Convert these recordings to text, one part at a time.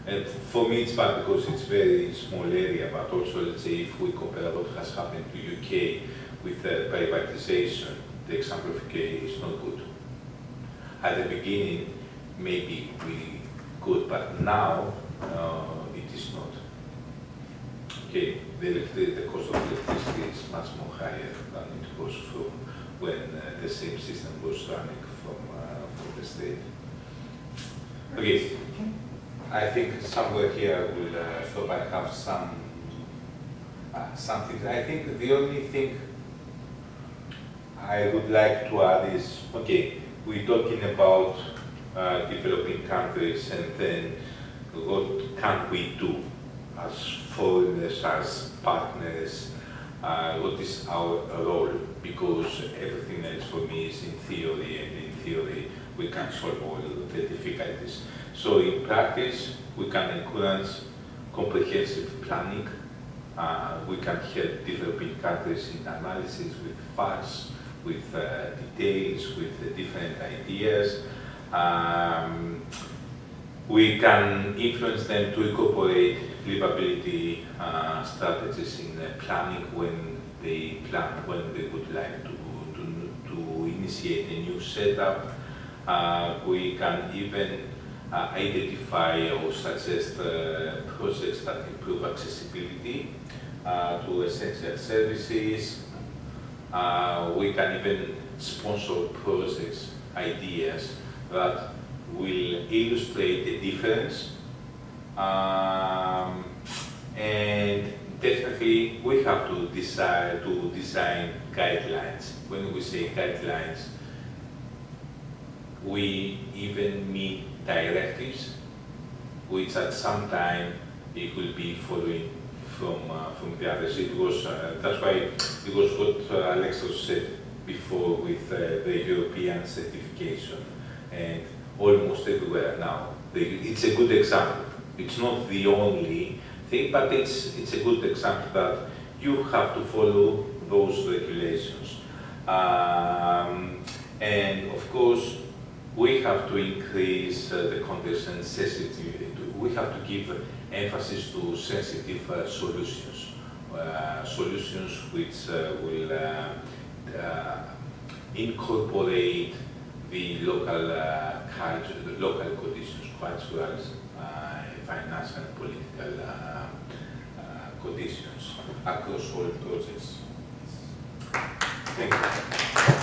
And for me, it's bad because it's very small area, but also, let's say, if we compare what has happened to UK with privatization, the example of UK is not good. At the beginning, maybe we could, but now it is not. Okay, the cost of electricity is much more higher than it was from when the same system was running from the state. Okay, I think somewhere here will stop. I have something. I think the only thing I would like to add is, okay, we're talking about developing countries, and then what can we do as foreigners, as partners, what is our role? Because everything else for me is in theory, and in theory we can solve all the difficulties. So in practice, we can encourage comprehensive planning. We can help developing countries in analysis with facts, with details, with different ideas. We can influence them to incorporate livability strategies in planning when they plan, when they would like to initiate a new setup. We can even identify or suggest projects that improve accessibility to essential services. We can even sponsor projects, ideas that will illustrate the difference. And definitely we have to decide to design guidelines. When we say guidelines, we even mean directives, which at some time it will be following from the others. It was that's why it was what Alexos said before with the European certification, and almost everywhere now. It's a good example. It's not the only thing, but it's a good example that you have to follow those regulations. And of course, we have to increase the context and sensitivity. We have to give emphasis to sensitive solutions, solutions which will incorporate the local culture, the local conditions, cultural, financial, and political conditions across all projects. Thank you.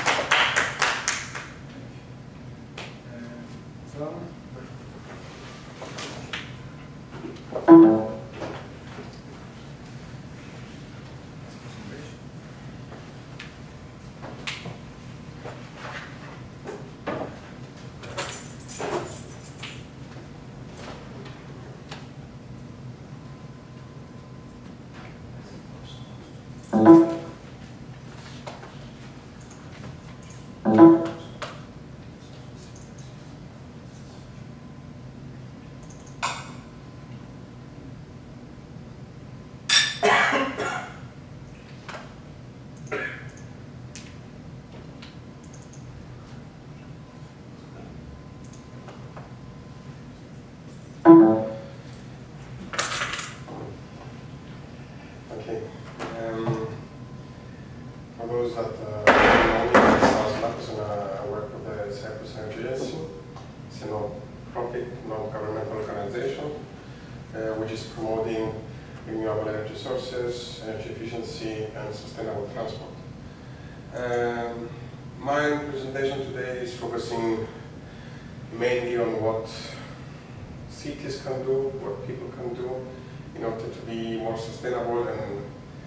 Okay. For those that don't know me, I'm Marcos, and I work with the Cyprus Energy Agency. It's a non-profit, non-governmental organization which is promoting renewable energy sources, energy efficiency, and sustainable transport. My presentation today is focusing mainly on what cities can do, what people can do in order to be more sustainable and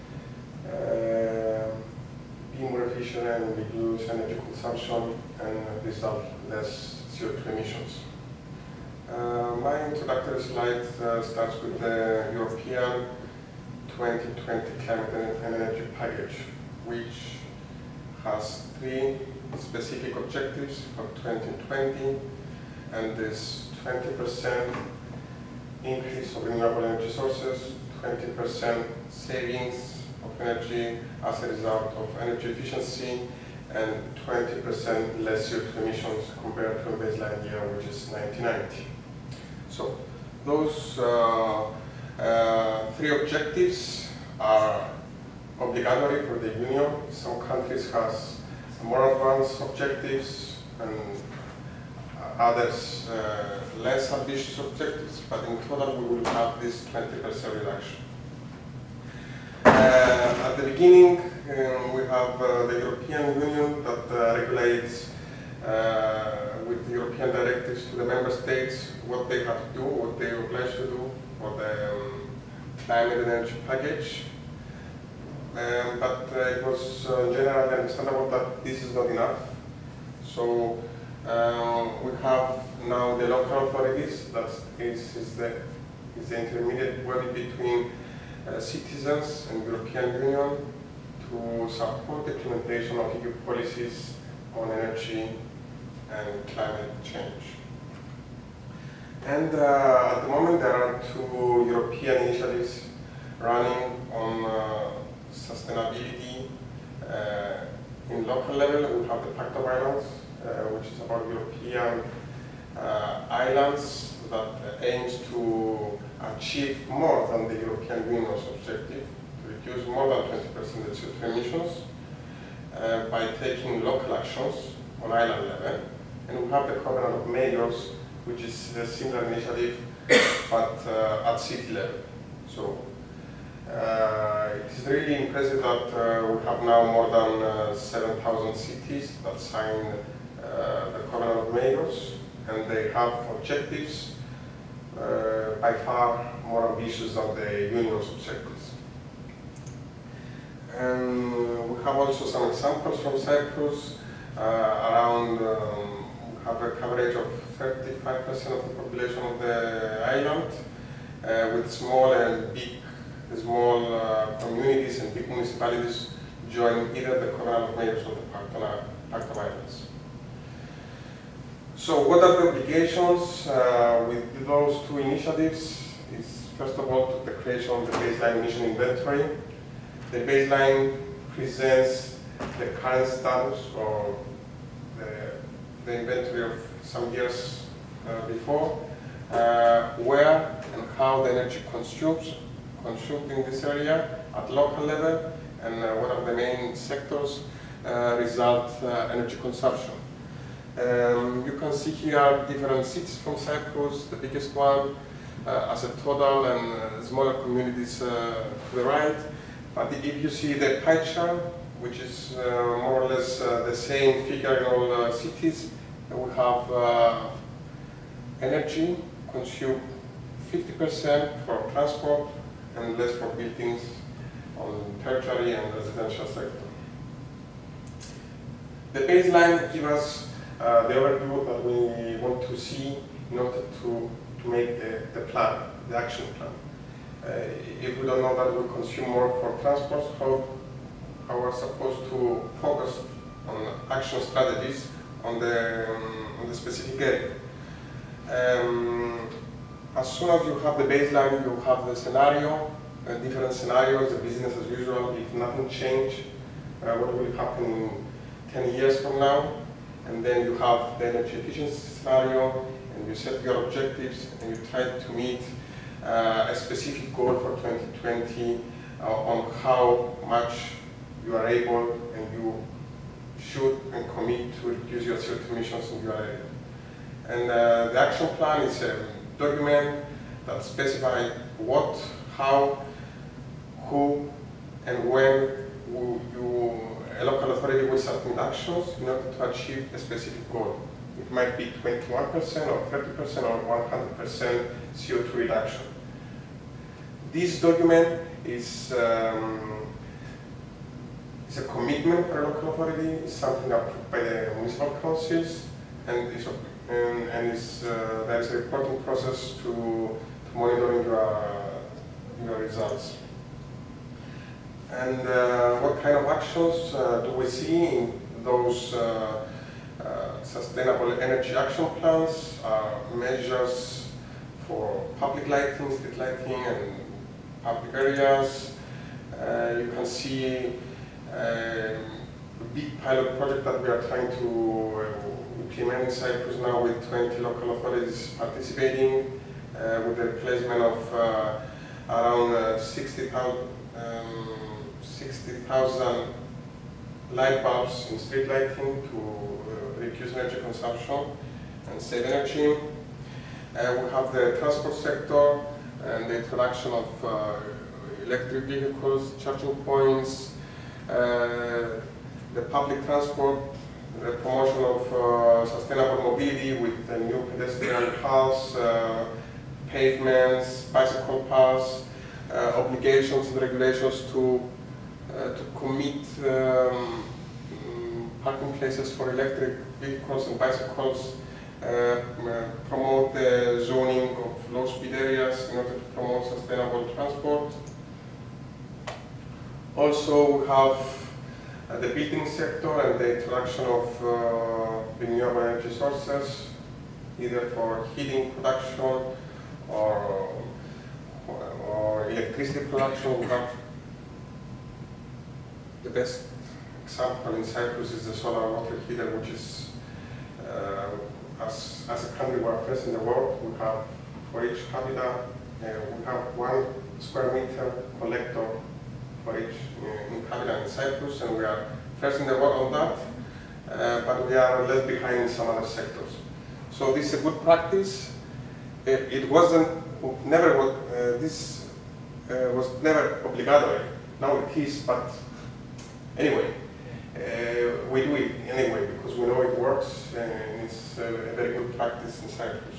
be more efficient and reduce energy consumption and result less CO2 emissions. My introductory slide starts with the European 2020 Climate and Energy Package, which has 3 specific objectives for 2020, and this 20% increase of renewable energy sources, 20% savings of energy as a result of energy efficiency, and 20% less CO2 emissions compared to a baseline year, which is 1990. So, those three objectives are obligatory for the Union. Some countries have more advanced objectives and others less ambitious objectives, but in total we will have this 20% reduction. At the beginning, we have the European Union that regulates with European directives to the member states what they have to do, what they are obliged to do for the climate and energy package. But it was generally understandable that this is not enough. So we have now the local authorities, that is the intermediate body between citizens and European Union to support the implementation of EU policies on energy and climate change. And at the moment there are two European initiatives running on sustainability in local level. We have the Pact of Islands, which is about European islands that aims to achieve more than the European Union's objective, to reduce more than 20% the CO2 emissions by taking local actions on island level. And we have the Covenant of Mayors, which is a similar initiative, but at city level. So it is really impressive that we have now more than 7,000 cities that sign the Covenant of Mayors, and they have objectives by far more ambitious than the Union's objectives. And we have also some examples from Cyprus. Around, we have a coverage of 35% of the population of the island, with small and big, small communities and big municipalities joining either the Covenant of Mayors or the Pact of Islands. So what are the obligations with those two initiatives? Is first of all the creation of the baseline emission inventory. The baseline presents the current status or the inventory of some years before, where and how the energy consumed in this area at local level, and what are the main sectors result energy consumption. You can see here different cities from Cyprus, the biggest one as a total, and smaller communities to the right. But if you see the pie chart, which is more or less the same figure in all cities, we have energy consumed 50% for transport and less for buildings on tertiary and residential sector. The baseline gives us the overview that we want to see in order to make the plan, the action plan. If we don't know that we consume more for transport, how we're supposed to focus on action strategies on the specific area. As soon as you have the baseline, you have the scenario, different scenarios, the business as usual. If nothing changes, what will happen in 10 years from now? And then you have the energy efficiency scenario, and you set your objectives, and you try to meet a specific goal for 2020 on how much you are able and you should and commit to reduce your CO2 emissions in your area. And the action plan is a document that specifies what, how, who, and when a local authority will submit actions in order to achieve a specific goal. It might be 21% or 30% or 100% CO2 reduction. This document is a commitment for a local authority, it's something approved by the municipal councils, and there is a reporting process to monitoring your results. And what kind of actions do we see in those sustainable energy action plans? Measures for public lighting, street lighting, and public areas. You can see a big pilot project that we are trying to implement in Cyprus now with 20 local authorities participating. with the replacement of around 60,000 light bulbs in street lighting to reduce energy consumption and save energy. We have the transport sector and the introduction of electric vehicles, charging points, the public transport, the promotion of sustainable mobility with the new pedestrian paths, pavements, bicycle paths, obligations and regulations to commit parking places for electric vehicles and bicycles, promote the zoning of low-speed areas in order to promote sustainable transport. Also, we have the building sector and the introduction of renewable energy sources, either for heating production or electricity production. We have the best example in Cyprus is the solar water heater, which is, as a country, we are first in the world. We have, for each capita, we have 1 square meter collector for each in capita in Cyprus, and we are first in the world on that, but we are less behind in some other sectors. So this is a good practice. It wasn't, never, this was never obligatory. Now it is, but anyway, we do it anyway because we know it works and it's a very good practice in Cyprus.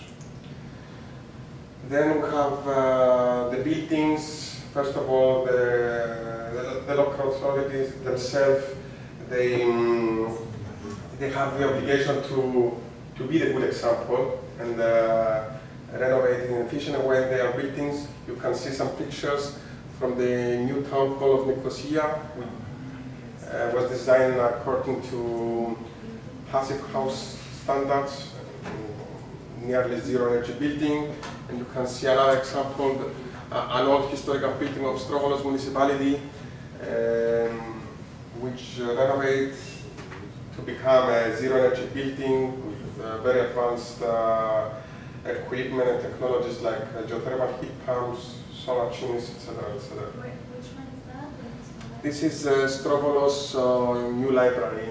Then we have the buildings. First of all, the local authorities themselves, they have the obligation to be the good example and renovating in an efficient way their buildings. You can see some pictures from the new town hall of Nicosia, which was designed according to passive house standards, nearly zero energy building. And you can see another example, an old historical building of Strovolos municipality, which renovates to become a zero energy building with very advanced equipment and technologies like geothermal heat pumps, solar chimneys, etc., etc. Which one is that? This is Strovolos new library.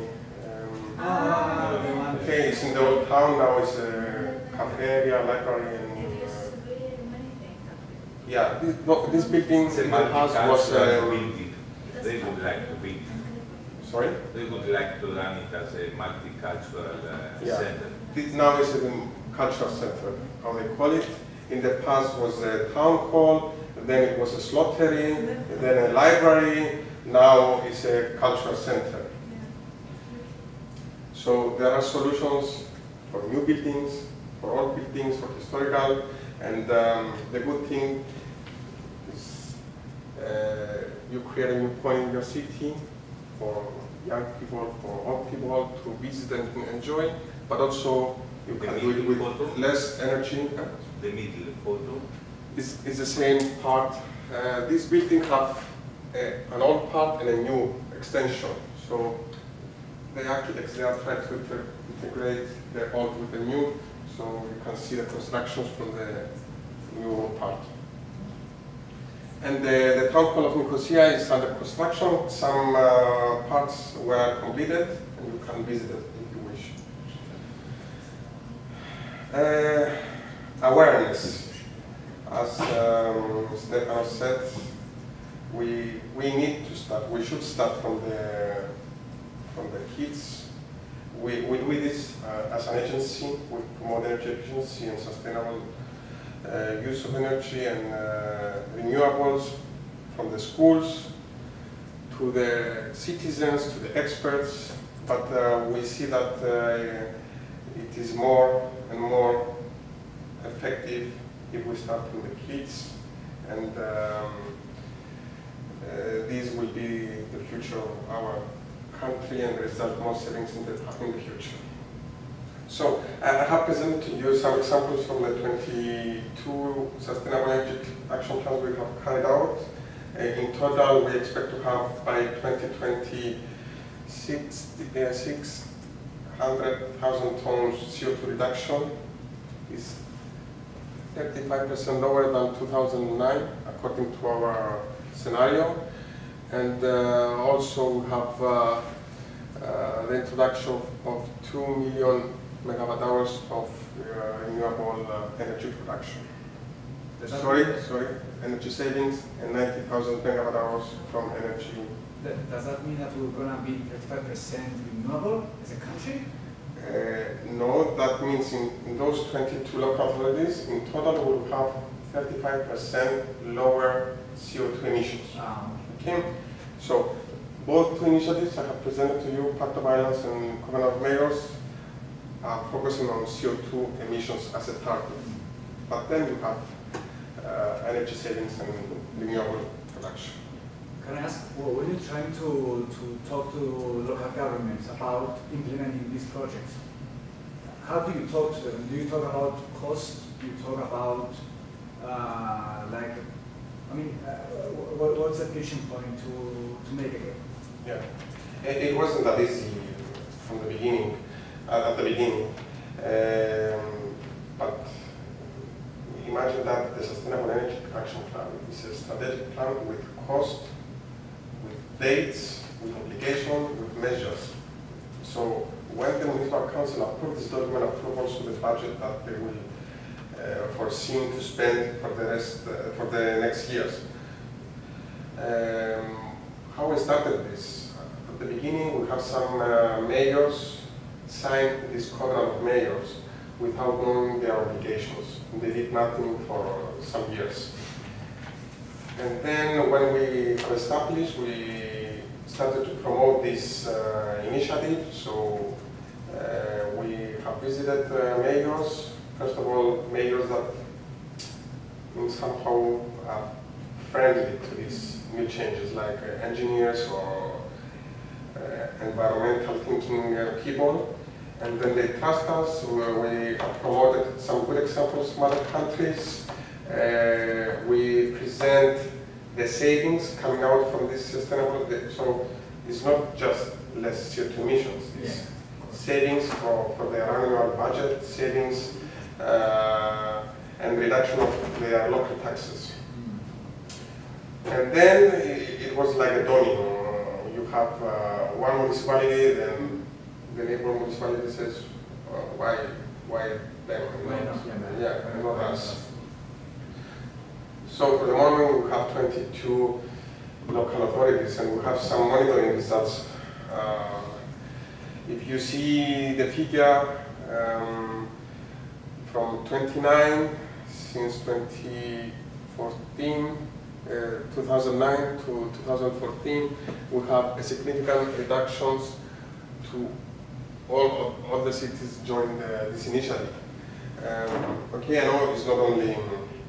Okay, it's in the old town now. It's a cafe area, library, and yeah. This building in the past was. They would like to be. Sorry. They would like to run it as a multicultural center. This now is a cultural center, how they call it. In the past was a town hall, then it was a slottery, then a library, now it's a cultural center. So there are solutions for new buildings, for old buildings, for historical, and the good thing is you create a new point in your city for young people, for old people to visit and enjoy, but also you can do it with less energy. The middle photo is the same part. This building have an old part and a new extension. So the architects, they are trying to integrate the old with the new. So you can see the constructions from the new part. And the town hall of Nicosia is under construction. Some parts were completed, and you can visit it if you wish. Awareness. As Stefano said, we need to start. We should start from the kids. We do this as an agency. We promote energy efficiency and sustainable use of energy and renewables from the schools to the citizens, to the experts. But we see that it is more and more effective if we start from the kids, and this will be the future of our country and result more savings in the future. So I have presented to you some examples from the 22 sustainable energy action plans we have carried out. In total, we expect to have by 2020 600,000 tons CO2 reduction. 35% lower than 2009, according to our scenario. And also have the introduction of 2 million megawatt hours of renewable energy production. Sorry, energy savings and 90,000 megawatt hours from energy. Does that mean that we're going to be 35% renewable as a country? No, that means in those 22 local authorities, in total we'll have 35% lower CO2 emissions. Okay? So both two initiatives I have presented to you, Pact of Islands and Covenant of Mayors, are focusing on CO2 emissions as a target. But then you have energy savings and renewable production. Can I ask, when you're trying to talk to local governments about implementing these projects, how do you talk to them? Do you talk about cost? Do you talk about, what's the pitching point to make it? Yeah, it wasn't that easy from the beginning, at the beginning. But imagine that the Sustainable Energy Action Plan is a strategic plan with cost, with dates, with obligation, with measures. So when the Municipal Council approved this document, approvals to the budget that they will foresee to spend for the next years. How we started this? At the beginning, we have some mayors sign this covenant of mayors without knowing their obligations. They did nothing for some years. And then when we have established, we started to promote this initiative. So we have visited mayors. First of all, mayors that somehow are friendly to these new changes, like engineers or environmental thinking people. And then they trust us. We have promoted some good examples from other countries. We present the savings coming out from this sustainable. So it's not just less CO2 emissions. It's savings for their annual budget, savings and reduction of their local taxes. And then it was like a domino. You have one municipality, then the neighbor municipality says, why them? And not us. So for the moment we have 22 local authorities and we have some monitoring results. If you see the figure from 29 since 2009 to 2014, we have a significant reductions to all the cities joined this initiative. Okay, I know it's not only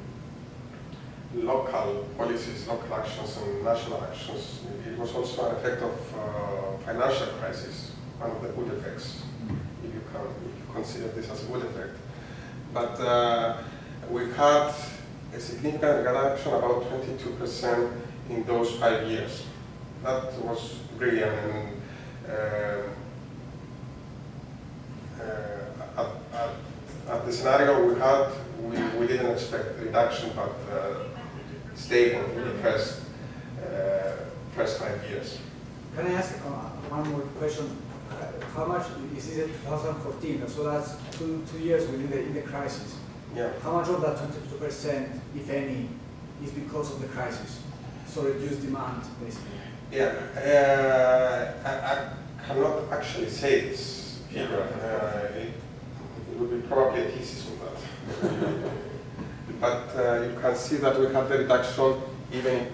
local policies, local actions and national actions. It was also an effect of financial crisis, one of the good effects, if you consider this as a good effect. But we had a significant reduction, about 22% in those 5 years. That was brilliant. And at the scenario we had, we didn't expect reduction, but stable for the first 5 years. Can I ask one more question? How much is it 2014? So that's two years within the crisis. Yeah. How much of that 22%, if any, is because of the crisis? So reduced demand, basically. Yeah, I cannot actually say this figure. It would be probably a thesis on that. But you can see that we have the reduction even in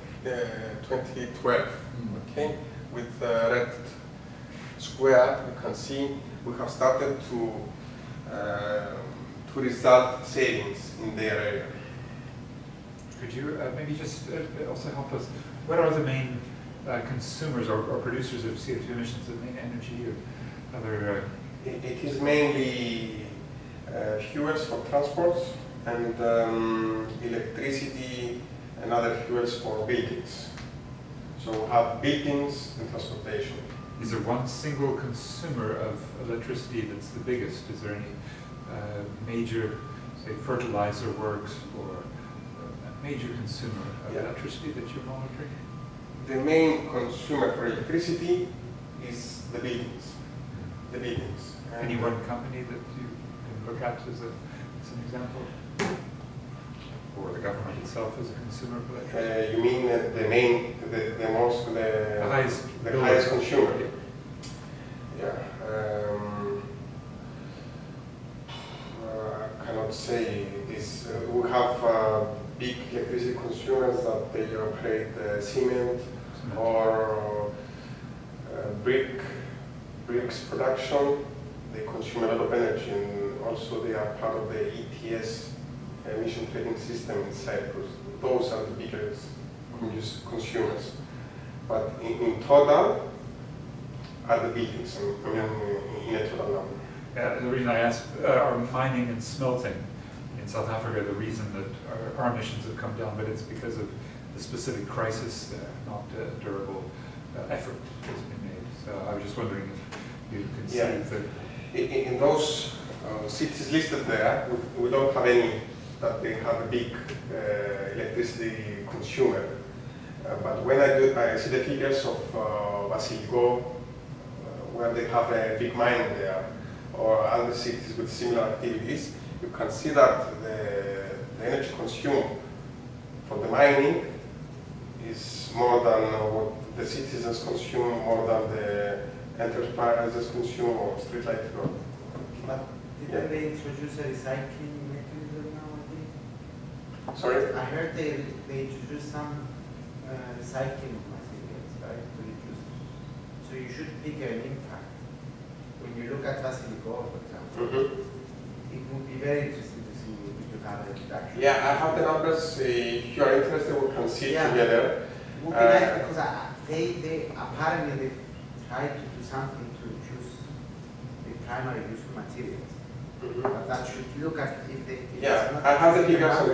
2012. Okay, with red square, you can see we have started to result savings in their area. Could you maybe just also help us? What are the main consumers or producers of CO2 emissions, the main energy or other? It is mainly fuels for transports and electricity and other fuels for buildings. So we have buildings and transportation. Is there one single consumer of electricity that's the biggest? Is there any major say, fertilizer works or a major consumer of electricity that you're monitoring? The main consumer for electricity is the buildings. The buildings. Any one company that you can look at as an example? Or the government itself as a consumer of electricity? You mean the highest consumer? Yeah. I cannot say this. We have big electricity consumers that they operate cement or bricks production. They consume a lot of energy, and also they are part of the ETS emission trading system in Cyprus. Those are the biggest consumers. But in total, are the buildings, I mean, in a total number. Yeah, the reason I asked, are mining and smelting in South Africa the reason that our emissions have come down, but it's because of the specific crisis there, not a durable effort that's been made. So I was just wondering if you can see that. In those cities listed there, we don't have any that they have a big electricity consumer. But when I see the figures of Vasiliko, where they have a big mine there, or other cities with similar activities, you can see that the energy consumed for the mining is more than what the citizens consume, more than the enterprises consume or street light. Didn't they introduce a recycling mechanism nowadays? Sorry? I heard they introduced some recycling materials, right? To reduce. So you should figure an impact. When you look at Vasiliko, for example, it would be very interesting to see if you have a reduction. Yeah, I have the numbers. If you are interested, we can see it together. It would be nice because they apparently try to do something to reduce the primary use of materials. But that should look at if they. I have the figures until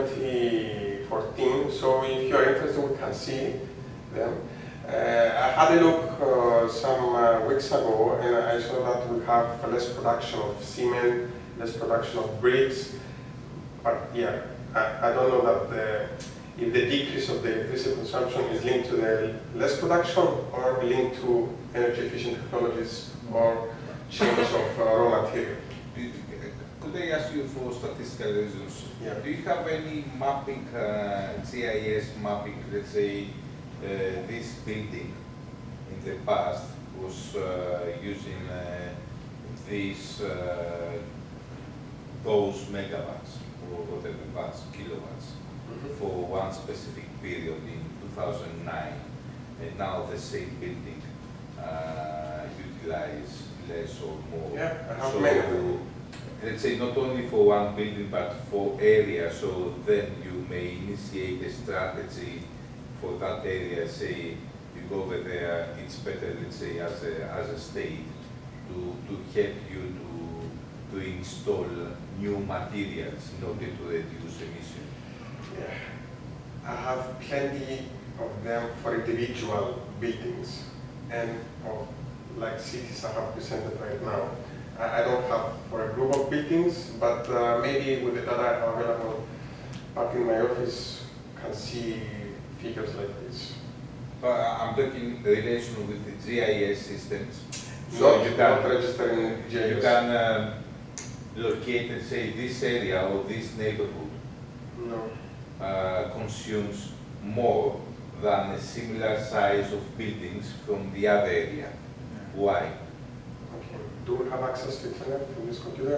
2014, so if you are interested, we can see them. I had a look some weeks ago, and I saw that we have less production of cement, less production of bricks. But yeah, I don't know that if the decrease of the electricity consumption is linked to the less production or linked to energy efficient technologies or change of raw material. Could I ask you for statistical reasons? Yeah. Do you have any mapping, GIS mapping, let's say, this building in the past was using those megawatts or whatever watts, kilowatts for one specific period in 2009, and now the same building utilize less or more. Yeah, I have so, many. Let's say not only for one building but for area, so then you may initiate a strategy for that area. Say you go over there, it's better, let's say, as a state to help you to install new materials in order to reduce emission. Yeah, I have plenty of them for individual buildings and like cities I have presented right now. I don't have for a group of buildings, but maybe with the data available back in my office, can see figures like this. I'm talking relation with the GIS systems. So you can register in GIS. You can locate and say this area or this neighborhood consumes more than a similar size of buildings from the other area. Why? Okay. Do we have access to internet from this computer?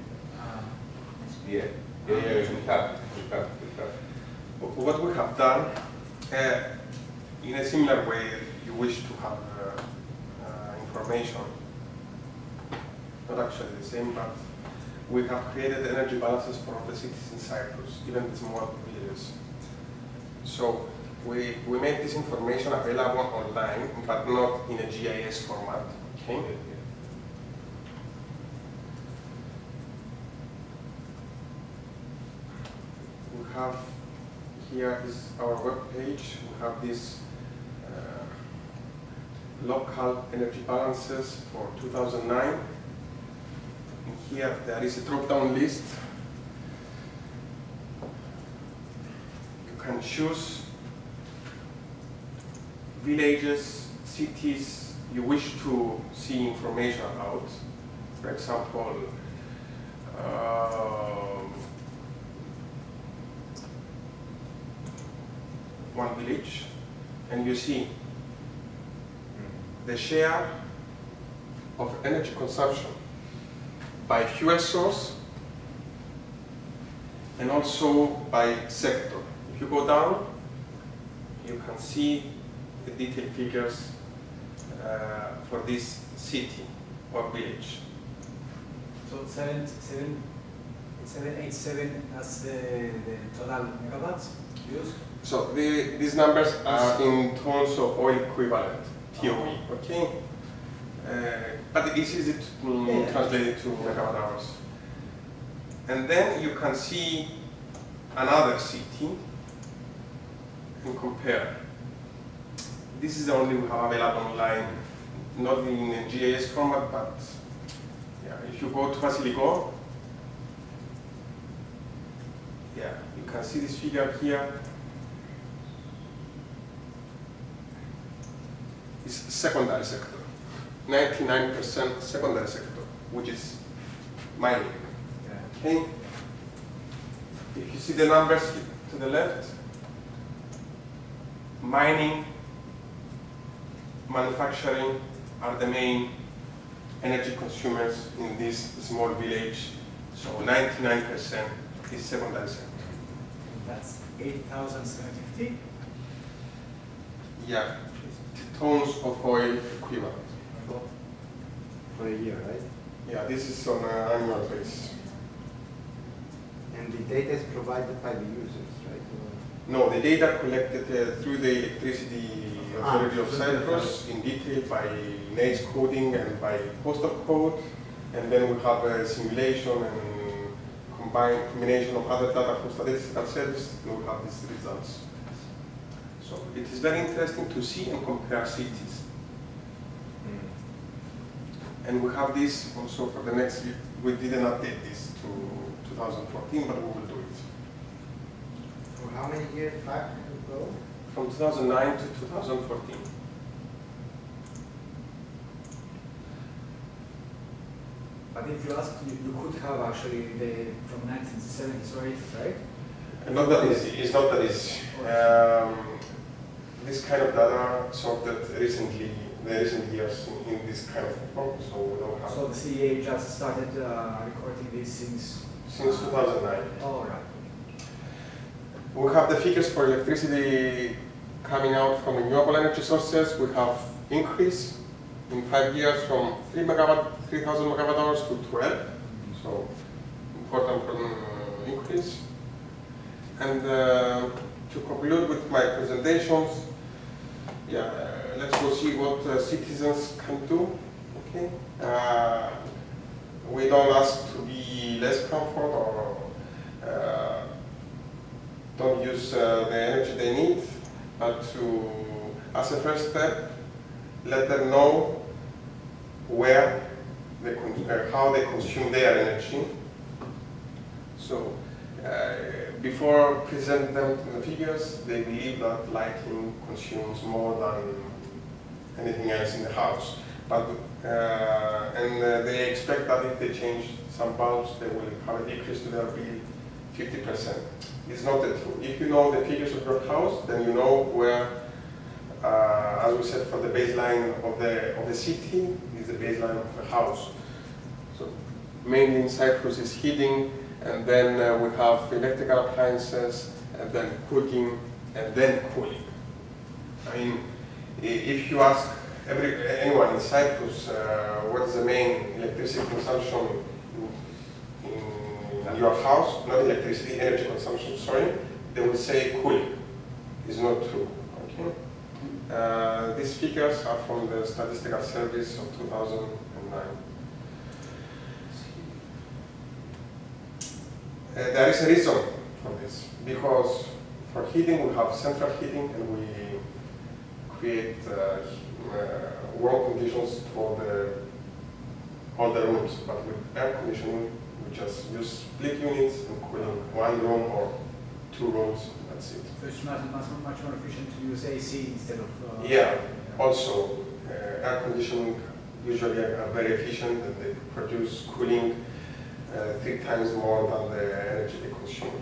Yeah. We have. What we have done, in a similar way, you wish to have information, not actually the same, but we have created energy balances for all the cities in Cyprus, even the small villages. So we made this information available online, but not in a GIS format. Okay? We have here is our web page. We have this local energy balances for 2009. And here there is a drop-down list can choose villages, cities you wish to see information about. For example, one village, and you see the share of energy consumption by fuel source and also by sector. If you go down, you can see the detailed figures for this city or village. So 787, that's the total megawatts used? So these numbers are in tons of oil equivalent, TOE, okay? But it is easy to translate it to megawatt hours. And then you can see another city and compare. This is the only we have available online, not in a GIS format, but yeah, if you go to Vasiliko, yeah, you can see this figure here. It's secondary sector, 99% secondary sector, which is mining. Okay. If you see the numbers to the left, mining, manufacturing are the main energy consumers in this small village. So 99% is secondary sector. That's 8,750? Yeah, tons of oil equivalent. For a year, right? Yeah, this is on an annual basis. And the data is provided by the users, right? No, the data collected through the Electricity Authority of Cyprus in detail by NACE coding and by postal code, and then we have a simulation and combination of other data from statistical service, and we have these results. So it is very interesting to see and compare cities. And we have this also for the next year. We didn't update this to 2014, but we will do it. For how many years back ago? From 2009 to 2014. But if you ask, you could have actually from 1970s or 80s, right? Not that easy. It's not that easy. This kind of data sorted recently, the recent years in this kind of form, so we don't have. So the CEA just started recording these since 2009. Oh, right. We have the figures for electricity coming out from renewable energy sources. We have increase in 5 years from 3,000 megawatt hours to 12. So important increase. And to conclude with my presentations, yeah, let's go see what citizens can do. Okay. We don't ask to be less comfort or don't use the energy they need, but to, as a first step, let them know where they how they consume their energy. So before presenting them the figures, they believe that lighting consumes more than anything else in the house. But they expect that if they change some bulbs, they will have a decrease to their bill 50%. It's not the truth. If you know the figures of your house, then you know where, as we said, for the baseline of the city is the baseline of the house. So mainly in Cyprus is heating, and then we have electrical appliances, and then cooking, and then cooling. I mean, if you ask anyone in Cyprus what is the main electricity consumption in your house, not electricity, energy consumption, sorry, they will say cooling. It's not true. Okay? These figures are from the Statistical Service of 2009. There is a reason for this, because for heating we have central heating and we create warm conditions for all the rooms, but with air conditioning we just use split units and cooling one room or 2 rooms, that's it. So it's much more efficient to use AC instead of... Yeah, also air conditioning usually are very efficient and they produce cooling 3 times more than the energy they consume.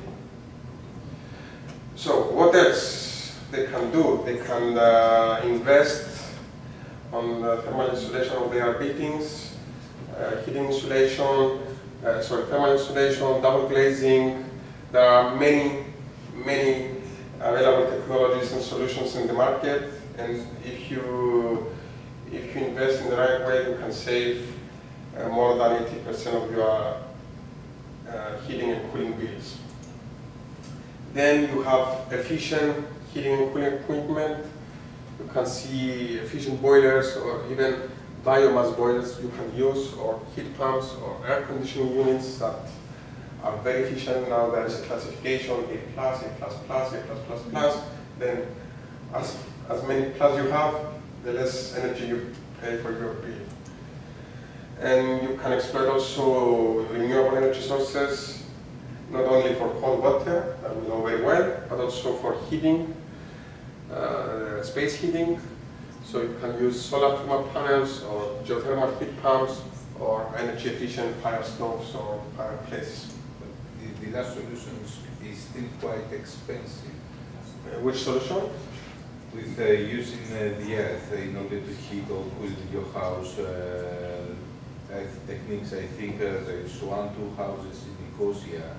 So what else they can do? They can invest on the thermal insulation of their buildings, heating insulation, thermal insulation, double glazing. There are many available technologies and solutions in the market, and if you invest in the right way, you can save more than 80% of your heating and cooling bills. Then you have efficient heating and cooling equipment. You can see efficient boilers or even biomass boilers you can use, or heat pumps or air conditioning units that are very efficient. Now there is a classification, A+, A++, then as many plus you have, the less energy you pay for your bill. And you can exploit also renewable energy sources, not only for cold water, that we know very well, but also for heating, space heating. So you can use solar thermal panels or geothermal heat pumps or energy efficient fire stoves or fireplaces. The last solution is still quite expensive. Which solution? With using the earth in order to heat or cool your house, techniques, I think there is 1-2 houses in Nicosia.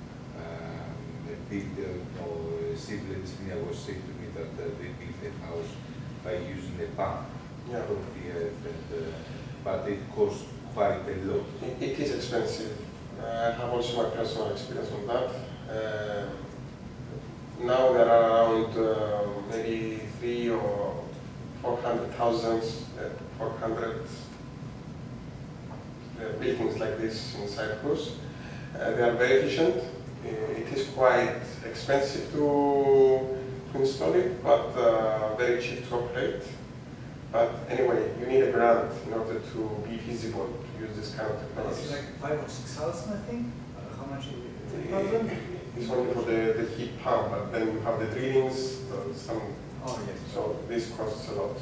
A builder or a civil engineer was saying to me that they built a house by using a pump of the earth, and, but it costs quite a lot. It is expensive. I have also my personal experience on that. Now there are around maybe 300,000 or 400,000 buildings like this in Cyprus. They are very efficient. It is quite expensive to install it, but very cheap to operate. But anyway, you need a grant in order to be feasible to use this kind of technology. It's like 5,000 or 6,000, I think. How much is it? 3,000? It's only for the heat pump, but then you have the drillings, some. Oh yes. So this costs a lot.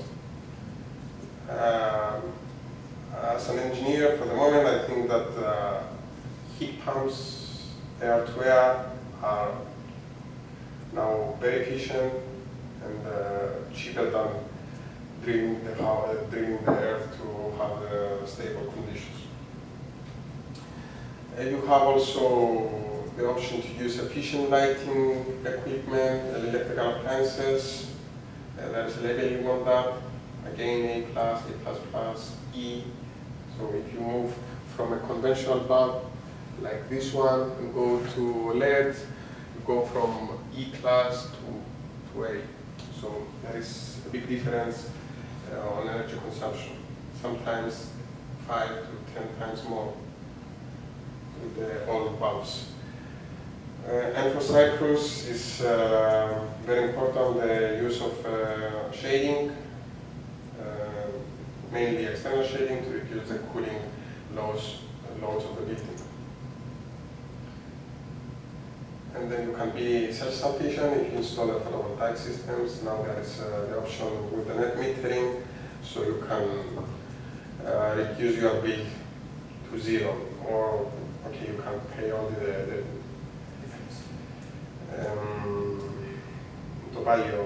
As an engineer, for the moment, I think that heat pumps, air-to-air, are now very efficient and cheaper than drilling the earth to have stable conditions. You have also the option to use efficient lighting equipment, electrical appliances. There is a labeling on that. Again, A+, A++, E. So if you move from a conventional bulb like this one and go to LED, you go from E class to A. So there is a big difference on energy consumption. Sometimes 5 to 10 times more with the old bulbs. And for Cyprus, it's very important the use of shading, mainly external shading to reduce the cooling loads of the building. And then you can be self-sufficient if you install the photovoltaic systems. Now there is the option with the net metering, so you can reduce your bill to 0, or okay, you can pay only the value,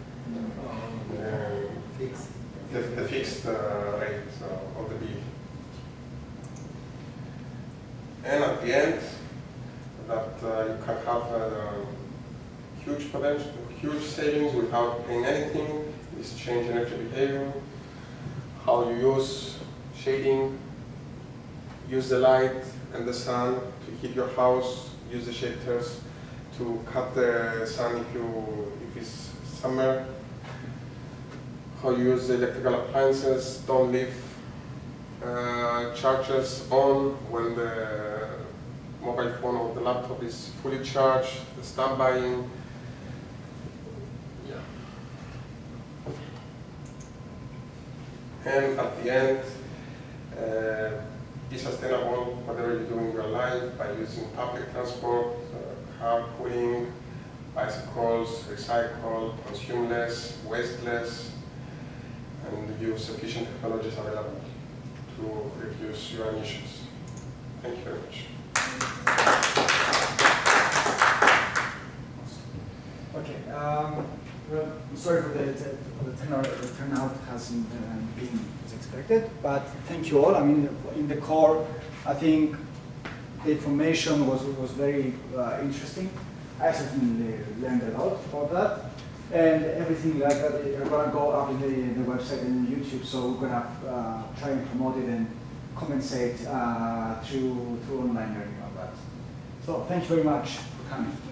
the fixed rate of the bill. And at the end, that you can have huge potential, huge savings without paying anything. Is change energy behavior, how you use shading, use the light and the sun to heat your house, use the shelters to cut the sun if it's summer, how you use the electrical appliances, don't leave chargers on when the mobile phone or the laptop is fully charged, the standby. Yeah. And at the end, be sustainable whatever you do in your life by using public transport, carpooling, bicycles, recycle, consume less, waste less, and use efficient technologies available to reduce your emissions. Thank you very much. Okay. Well, sorry for the turnout hasn't been as expected, but thank you all. I mean, in the core, I think the information was very interesting. I certainly learned a lot about that. And everything like that are going to go up in the website and YouTube, so we're going to try and promote it and compensate through online learning on that. So thank you very much for coming.